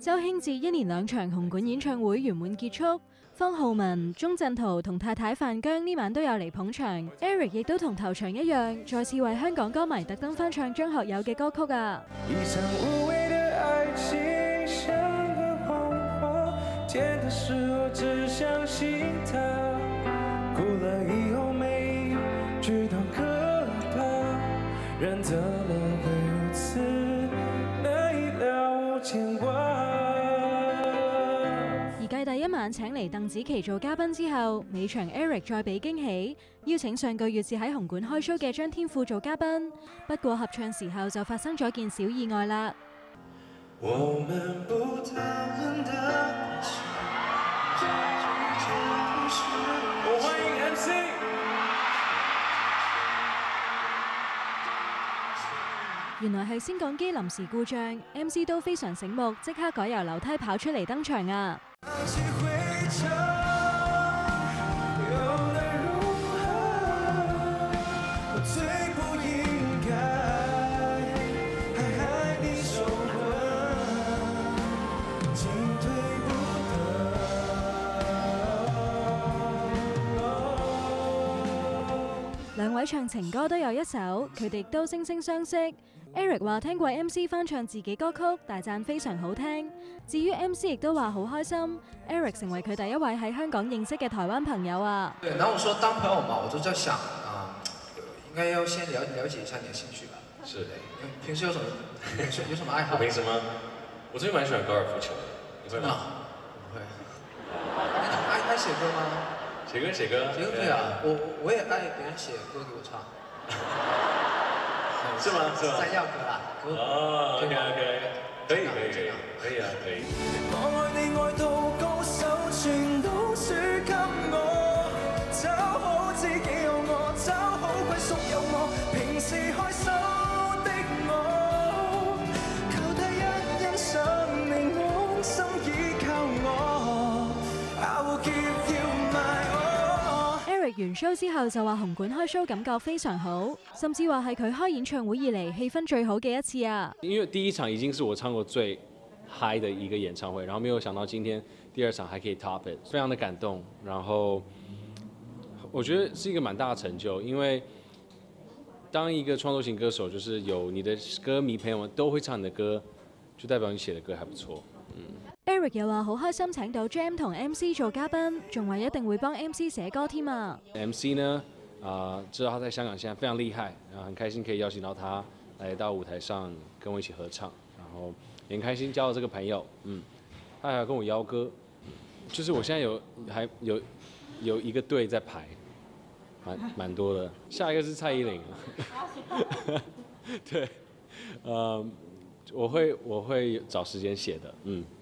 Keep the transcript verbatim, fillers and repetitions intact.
周興哲一連兩場紅館演唱會圓滿結束，方浩文、鐘鎮濤同太太范姜呢晚都有嚟捧場 ，Eric 亦都同頭場一樣，再次為香港歌迷特登翻唱張學友嘅歌曲啊！一場無謂的愛情像個謊話，甜的時候只相信它，哭了以後沒覺得可怕，人怎麼會如此難以了無牽掛。而繼第一晚請嚟鄧紫棋做嘉賓之後，尾場 Eric 再俾驚喜，邀請上個月至喺紅館開 show 嘅張天賦做嘉賓。不過合唱時候就發生咗件小意外啦。我們不討論的我歡迎 M C。原來係升降機臨時故障 ，M C 都非常醒目，即刻改由樓梯跑出嚟登場啊！兩位唱情歌都有一首，佢哋都惺惺相惜。Eric 話聽過 M C 翻唱自己歌曲，大讚非常好聽。至於 M C 亦都話好開心 ，Eric 成為佢第一位喺香港認識嘅台灣朋友啊。對，然後我說當朋友嘛，我就在想啊，應該要先了了解一下你的興趣吧。是的。平時有什麼有什麼愛好？我平時嗎？我最近蠻喜歡高爾夫球，你會嗎？不會。你愛愛寫歌嗎？寫歌寫歌。寫歌對啊，我我也愛別人寫歌給我唱。是嗎？是嗎？在要歌啦。哦 ，OK OK， 可以可以可以，可以啊可以。我愛你愛到高手全都輸給我，找好知己有我，找好歸宿有我，平時開心的我，求他一欣賞你安心倚靠我 ，I will give you my all。Eric 完 show 之後就話紅館開 show 感覺非常好，甚至話係佢開演唱會以嚟氣氛最好嘅一次啊！因為第一場已經是我唱過最嗨的一個演唱會，然後沒有想到今天第二場還可以 top it， 非常的感動。然後我覺得是一個蠻大的成就，因為當一個創作型歌手，就是有你的歌迷朋友們都會唱你的歌，就代表你寫的歌還不錯。嗯。Eric 又話好開心請到 Jam 同 M C 做嘉賓，仲話一定會幫 M C 寫歌添啊。M C 呢，啊、呃，知道他在香港現在非常厲害，然後很開心可以邀請到他來到舞台上跟我一起合唱，然後也很開心交到這個朋友，嗯，他還要跟我邀歌，就是我現在有還有有一個隊在排，蠻蠻多的，下一個是蔡依林，對，呃，我會我會找時間寫的，嗯。